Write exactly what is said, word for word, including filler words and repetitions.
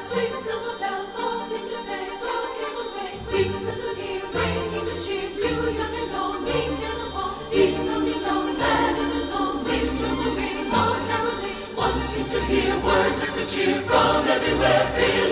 sweet silver bells all seem to say, throw cares away. Christmas is here, bringing the cheer to young and old, meek and the bold. Ding dong, ding dong, glad is the song. Ring, jingle, ring, all caroling. One seems to hear words of good cheer from everywhere.